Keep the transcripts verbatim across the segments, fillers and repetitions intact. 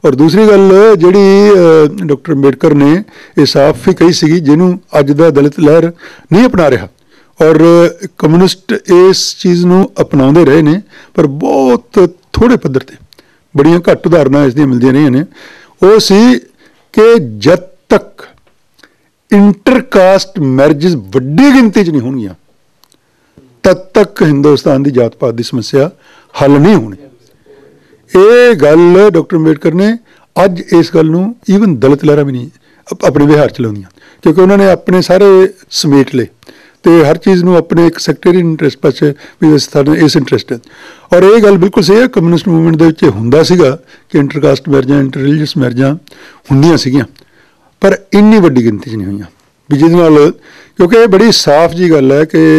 और दूसरी गल जिहड़ी डॉक्टर अंबेडकर ने ये साफ ही कही सी, जिन्हों अज दा दलित लहर नहीं अपना रहा और कम्यूनिस्ट इस चीज़ नूं अपनाउंदे रहे ने, पर बहुत थोड़े पद्धर ते बड़ियां घट उदाहरणां इस दी मिलदियां रहियां ने। वो सी कि जद तक इंटरकास्ट मैरिजिज वड्डी गिनती च नहीं होणगियां तद तक हिंदुस्तान की जात पात की समस्या हल नहीं होनी। ये गल डॉक्टर अंबेडकर ने अज इस गल नूं ईवन दलित लहरां भी नहीं अपने विहार च लाउंदियां, क्योंकि उन्होंने अपने सारे समेट ले तो हर चीज़ नूं अपने एक सैकटरीयन इंटरस्ट पास भी इस इंटरस्ट है। और ये गल बिल्कुल सही है, कम्यूनिस्ट मूवमेंट दे विच हुंदा सीगा कि इंटरकास्ट मैरिजां इंटर रिलीजियस मैरिजां हुंदियां सीगियां, पर इन्नी वड्डी गिनती च नहीं हुईयां भी जिहदे नाल, क्योंकि बड़ी साफ जी गल है कि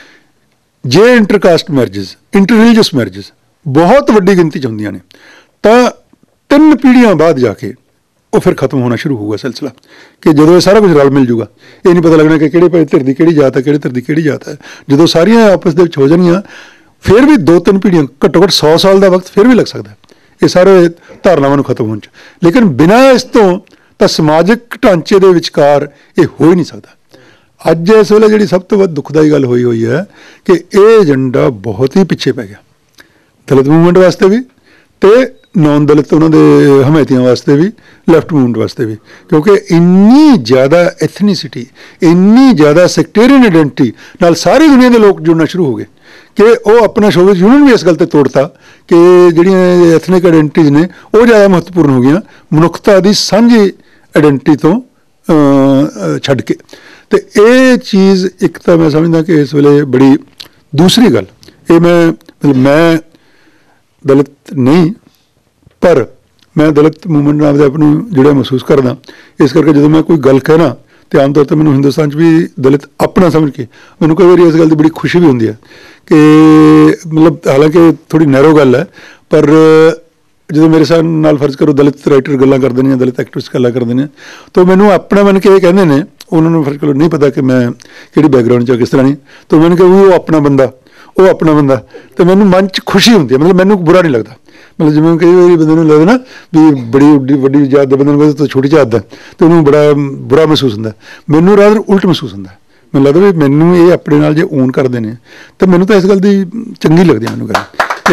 जे intercaste marriages inter religious marriages बहुत वड्डी गिनती च हुंदियां ने तां तीन पीढ़ियां बाद जाके वो फिर खत्म होना शुरू होगा सिलसिला, कि जो सारा कुछ रल मिल जूगा। ये नहीं पता लगना कि किहड़े भाई धिर दी किहड़ी जात है, किहड़े धिर दी किहड़ी जात है। जो सारियां आपस दे विच हो जाणगियां फिर भी दो तीन पीढ़ियां घट्टो घट्ट सौ साल का वक्त फिर भी लग सकता है ये सारे धारनावां नूं खत्म होण च, लेकिन बिना इस तो तां समाजिक ढांचे दे विचकार ये हो ही नहीं सकता। अज इस वेले जिहड़ी सब तो वध दुखदाई गल होई हुई है कि ये एजेंडा बहुत ही पिछे पै गया दलित मूवमेंट वास्ते भी तो नॉन दलित उन्होंने हमायतियों वास्ते भी, लैफ्ट मूवमेंट वास्ते भी, क्योंकि इन्नी ज़्यादा एथनीसिटी इन्नी ज़्यादा सैकटेरियन आइडेंटिटी नाल सारी दुनिया के लोग जुड़ना शुरू हो गए कि वो अपना सोवियत यूनियन भी इस गल ते तोड़ता कि जिहड़ियां एथनिक आइडेंटिटीज़ ने वो ज़्यादा महत्वपूर्ण हो गई मनुखता की सांझी आइडेंटिटी तो छड्ड के। तो ये चीज़ एक तो मैं समझदा कि इस वेले बड़ी, दूसरी गल ये मैं मतलब मैं दलित नहीं पर मैं दलित मूवमेंट नाल दे अपने जुड़िया महसूस करदा, इस करके जो मैं कोई गल कहना तो आम तौर पर मैंने हिंदुस्तान भी दलित अपना समझ के मैंने कई बार इस गल की बड़ी खुशी भी होंगी है कि मतलब हालांकि थोड़ी नैरो गल है, पर जो मेरे साथ नाल फर्ज करो दलित राइटर गल्लां करते हैं, दलित एक्टिविस्ट गल्लां करते हैं, तो मैनू अपना मन के ये कहते हैं, उन्होंने फर्ज करो नहीं पता कि मैं कि बैकग्राउंड च किस तरह नहीं, तो मैंने कहा वो अपना बंदा वो अपना बंदा, तो मैनू मन च खुशी होंगी है, मतलब मैनू बुरा नहीं लगता। मतलब जिवें कई बार बंदे लगता ना भी बड़ी वड्डी जात के बंदे तो छोटी जात का तो उन्होंने बड़ा बुरा महसूस होंगे, मैनू रादर उल्ट महसूस होंगे। मैनूं लगता भी मैनू ये अपने नाल जे ओन करते हैं तो मैनू तो इस गल की चंगी लगती है, मैनू गल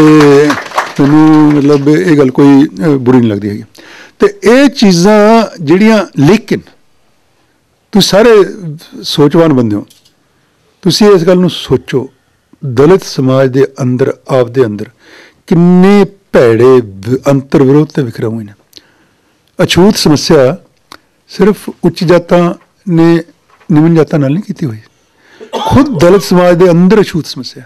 तो मैनू मतलब ये गल कोई बुरी नहीं लगती है। तो ये चीज़ां जिहड़ियां, लेकिन तुम सारे सोचवान बंदे हो, तुसीं इस गल नूं सोचो दलित समाज के अंदर आप दे अंदर किन्ने भैड़े अंतर विरोध ते विखरे हुए हैं। अछूत समस्या सिर्फ उच्च जातां ने निम्न जातां नाल नहीं की हुई, खुद दलित समाज के अंदर अछूत समस्या।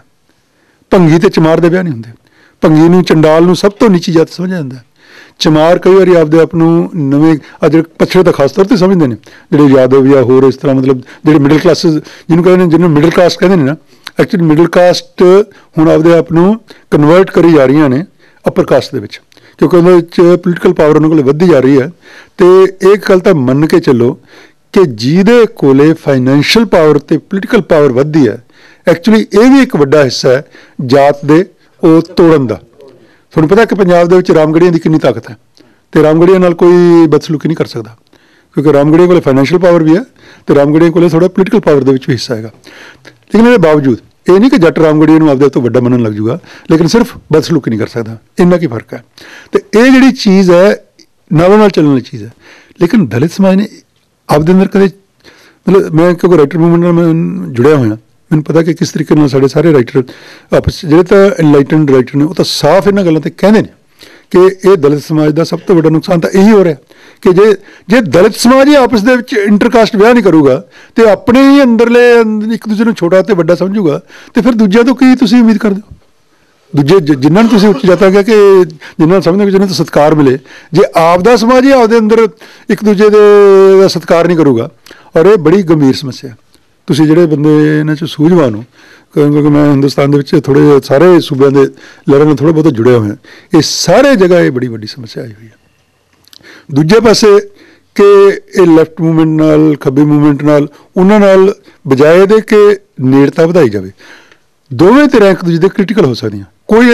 भंगी ते चमार दे ब्याह नहीं होंदे, भंगी नूं चंडाल नूं सब तो नीची जात समझिया जांदा है, चमार कई बार आपदे आप नवे अज पछड़े तो खास तौर पर समझते हैं जो यादव या होर इस तरह, मतलब जो मिडल क्लास जिन्होंने कहते हैं जिन्होंने मिडल कास्ट कहते हैं ना, एक्चुअली मिडल कास्ट हुण आपदे आप कन्वर्ट करी जा रही ने अपर कास्ट के विच, क्योंकि उन्होंने पोलीटिकल पावर उन्होंने कोल वधी जा रही है। तो एक गल तो मन के चलो कि जिहदे कोले फाइनैंशियल पावर तो पोलीटिकल पावर वधी है, एक्चुअली ये भी एक वड्डा हिस्सा है जात दे वो तोड़न का। तुहानूं पता कि पंजाब दे विच रामगढ़ियां दी कितनी ताकत है, तो रामगढ़ियां नाल कोई बदसलूकी नहीं कर सकता, क्योंकि रामगढ़ियां कोल फाइनैंशियल पावर भी है तो रामगढ़ियां कोल थोड़ा पोलीटिकल पावर दे विच भी हिस्सा है। लेकिन इसके बावजूद ये नहीं कि जट रामगढ़िया नूं आपदे तो वड्डा मनन लग जूगा, लेकिन सिर्फ बदसलूकी नहीं कर सकता, इन्ना की फर्क है। तो ये जिहड़ी चीज़ है नालों नाल चलने वाली चीज़ है, लेकिन दलित समाज ने आपदे अंदर कदे, मतलब मैं क्योंकि राइटर मूवमेंट नाल मैं जुड़िया होया, मैनूं पता कि किस तरीके नाल साडे सारे राइटर आपस जिहड़े तां एनलाइटनड राइटर ने वो तो साफ इन्हां गल्लां ते कहंदे ने कि ये दलित समाज का सब तो वड्डा नुकसान तो यही हो रहा कि जे जे दलित समाज ही आपस दे विच इंटरकास्ट ब्याह नहीं करूगा तो अपने ही अंदरले एक दूसरे को छोटा तो वड्डा समझूगा, तो फिर दूजिया तो की तुसीं उम्मीद करदे हो। दूजे जिन्होंने तुसीं उच्च जाता गया कि जिन्होंने समझते जिन्हें तो सत्कार मिले, जे आपदा समाज ही आपदे अंदर एक दूजे का सत्कार नहीं करूगा, और ये बड़ी गंभीर समस्या है। तुसीं जिहड़े बंदे इन्हां च सूझवान हो, क्योंकि मैं हिंदुस्तान दे विच थोड़े सारे सूबे के लहरां नाल थोड़ा बहुत जुड़िया हुआ, ये सारे जगह ये बड़ी वड्डी समस्या आई हुई है। दूजे पासे कि ये लैफ्ट मूवमेंट नाल खब्बी मूवमेंट नाल उन्हां नाल बजाए दे कि नेड़ता वधाई जाए, दोवें धਿਰਾਂ एक दूजे के क्रिटिकल हो सकदियां, कोई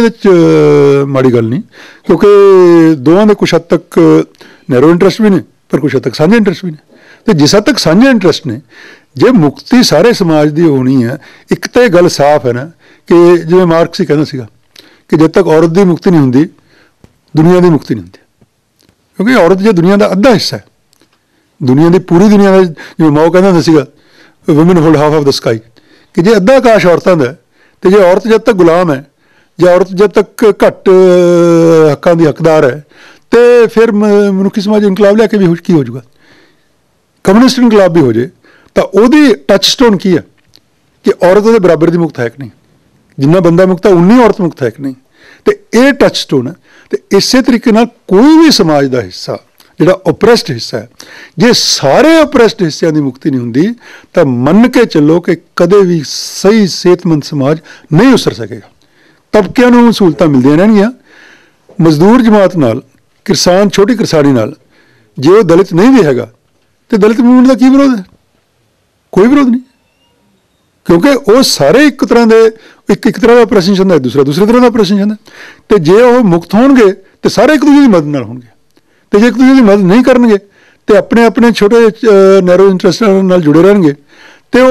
ये माड़ी गल नहीं, क्योंकि दोवां दे कुछ हद तक नैरो इंटरस्ट भी ने पर कुछ हद तक साझे इंटरस्ट भी ने। तो जिस हद तक साझे इंटरस्ट ने, जे मुक्ति सारे समाज की होनी है, एक तो ये गल साफ है ना कि जिवें मार्क्स ही कहना सीगा कि जब तक औरत की मुक्ति नहीं होंदी दुनिया की मुक्ति नहीं होंदी, क्योंकि औरत जो दुनिया का अद्धा हिस्सा है, दुनिया की पूरी दुनिया का, जिवें माओ कहता हुंदा सीगा women hold half of the sky, कि जे अद्धा आकाश औरतों का तो जे औरत जब तक गुलाम है, जे औरत जब तक घट हकों की हकदार है, तो फिर मनुखी समाज इनकलाब लैके भी की हो जाएगा, कम्यूनिस्ट इनकलाब भी हो जाए तो वही टचस्टोन की है कि औरत के बराबर की मुक्त है कि नहीं, जिन्ना बंदा मुक्त है उन्नी औरत मुक्त है कि नहीं, तो ये टचस्टोन है। तो इस तरीके नाल कोई भी समाज का हिस्सा जिहड़ा ओप्रैस्ड हिस्सा है, जे सारे ओप्रैस्ड हिस्सों की मुक्ति नहीं होंदी तो मन के चलो कि कदे भी सही सेहतमंद समाज नहीं उसर सकेगा। तबकिਆਂ ਨੂੰ सहूलतां मिलदियां रहणगीਆਂ, मजदूर जमात नाल, किसान छोटी किसानी नाल, जे वो दलित नहीं भी हैगा तो दलित मूवमेंट का की विरोध है? कोई विरोध नहीं, क्योंकि वो सारे एक तरह के एक एक तरह का ऑपरेशन चाहता है, दूसरा दूसरे तरह का ऑपरेशन चाहता है। तो जे वो मुक्त होणगे तो सारे एक दूसरे की मदद नाल होणगे, तो जे एक दूसरे की मदद नहीं करनगे तो अपने अपने छोटे नैरो इंटरस्ट नाल जुड़े रहणगे, तो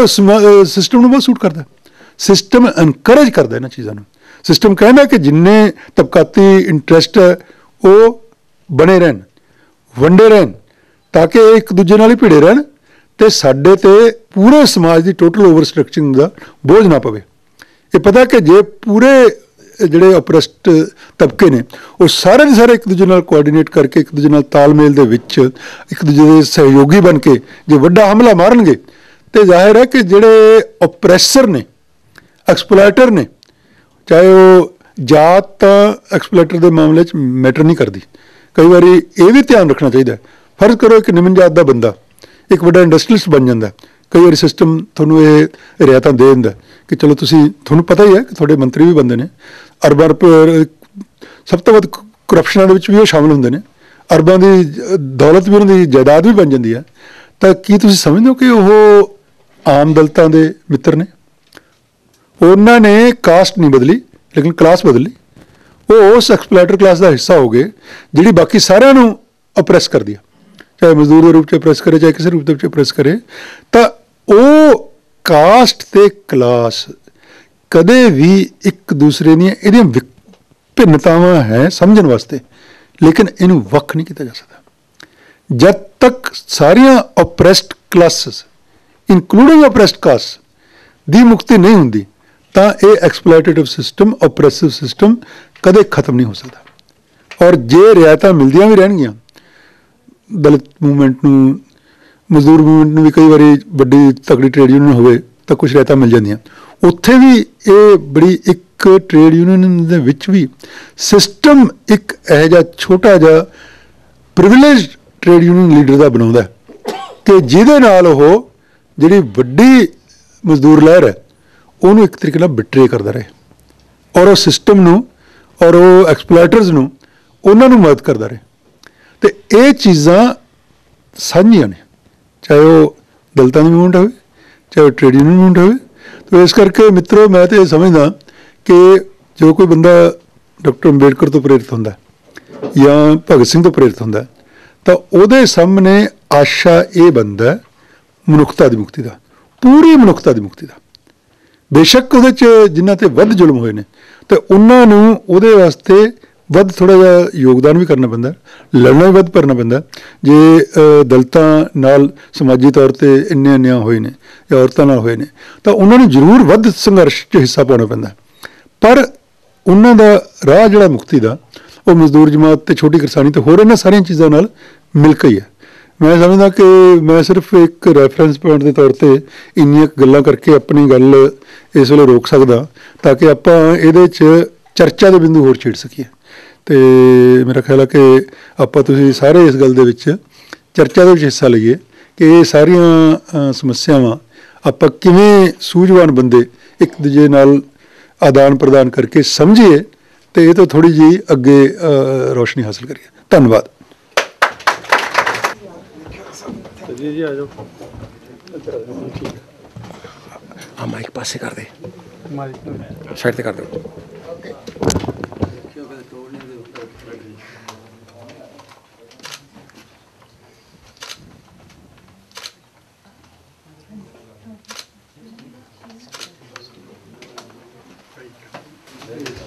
वो सिस्टम में बहुत सूट करता है। सिस्टम एनकरेज करता है इन्हां चीज़ों को। सिस्टम कहना कि जिन्ने तबकाती इंटरस्ट है वो बने रहन, वंडे रहन, ताकि एक दूजे नाल ही भिड़े रहन, तो साडे ते पूरे समाज की टोटल ओवर स्ट्रक्चरिंग का बोझ ना पवे। ये पता कि जे पूरे जिहड़े ओप्रैस्ड तबके ने वो सारे के सारे एक दूजे नाल कोआर्डीनेट करके एक दूजे नाल तालमेल दे विच एक दूजे दे सहयोगी बन के जे वड्डा हमला मारनगे तो जाहिर है कि जिहड़े ओप्रैसर ने, एक्सप्लॉयटर ने, चाहे वो जात तां एक्सप्लॉयटर के मामले च मैटर नहीं करती। कई बार ये भी ध्यान रखना चाहिए, फर्ज करो एक निम्न जात का बंदा एक बड़ा इंडस्ट्रीलिस्ट बन जाता है, कई बार सिस्टम थोनों ये रियायतां दे दिंदा कि चलो तुसी, थोनों पता ही है कि थोड़े मंत्री भी बनते हैं, अरबां रुपए सब तो वध करप्शनां दे विच भी वो शामिल होंदे ने, अरबां दी दौलत भी उन्हां दी जायदाद भी बन जाती है। तो की तुसी समझदे हो कि वो आम दलितां दे मित्र ने? उन्होंने कास्ट नहीं बदली लेकिन क्लास बदली, वो उस एक्सप्लॉयटर क्लास का हिस्सा हो गए जिहड़ी बाकी सारिਆਂ ਨੂੰ अप्रैस कर दिया, चाहे मजदूर के रूप में अप्रैस करे चाहे किसी रूप में अप्रैस करे। तो वो कास्ट ते क्लास कदे भी एक दूसरे दी इहदियां भिन्नतावां है समझण वास्ते, लेकिन इनू वख नहीं किया जा सकता। जब तक सारियां oppressed classes including oppressed caste दी मुक्ति नहीं होंदी तो ये एक्सप्लॉयटेटिव सिस्टम, ओप्रैसिव सिस्टम कदे खत्म नहीं हो सकता। और जे रियायतां मिलदियां भी रहणगीਆਂ दलित मूवमेंट नूं, मजदूर मूवमेंट नूं भी कई बार बड़ी तगड़ी ट्रेड यूनियन होवे तो कुछ रियायतां मिल जांदियां, उत्थे भी ये बड़ी एक ट्रेड यूनियन दे विच भी सिस्टम एक इहो जिहा छोटा जिहा प्रिविलेज ट्रेड यूनियन लीडर का बनाउंदा कि जिहदे नाल ओह जिहड़ी वड्डी मजदूर लहर है उन्होंने एक तरीके बिट्रे करता रहे, और वो सिस्टम नूं और वो एक्सप्लॉयटर्स नूं उन्होंने मदद करता रहे। तो ये चीज़ां साझियां ने, चाहे वो दलितां दी मूवमेंट हो, चाहे वो ट्रेड यूनियन मूवमेंट हो। तो इस करके मित्रों मैं तो ये समझदा कि जो कोई बंदा डॉक्टर अंबेडकर तो प्रेरित होंदा या भगत सिंह तो प्रेरित होंदा तो उहदे सामने आशा ये बनदा मनुखता की मुक्ति का, पूरी मनुखता की मुक्ति का। बेशक उहदे च जिन्हां ते वध जुल्म होए ने तो उन्हां नूं उहदे वास्ते वध थोड़ा जिहा योगदान भी करना पैंदा, लड़ना भी वध करना पैंदा। जे दलितां नाल समाजी तौर पर इन्ने अन्याय होए ने या औरतां नाल होए ने तो उन्हां नूं जरूर वध संघर्ष च हिस्सा पाउणा पैंदा, पर उन्हां दा राह जिहड़ा मुक्ति दा वो मजदूर जमात ते छोटी किसानी ते होर इन्हां सारियां चीज़ां नाल मिल के ही है। मैं समझदा कि मैं सिर्फ एक रैफरेंस पॉइंट के तौर पर इन्नियां गल्लां करके अपनी गल इस वेले रोक सकदा ताकि आपां इहदे च चर्चा के बिंदु होर छेड़ सकीए। तो मेरा ख्याल है कि आपां तुसीं सारे इस गल दे विच चर्चा दे विच हिस्सा लईए कि ये सारियां समस्यावां आपां किवें सूझवान बंदे एक दूजे नाल आदान प्रदान करके समझिए तो ये तो थोड़ी जी अगे रोशनी हासिल करिए। धन्यवाद जी जी आ जाओ। हाँ माइक पासे कर दे, साइड से कर दो। ਹੈ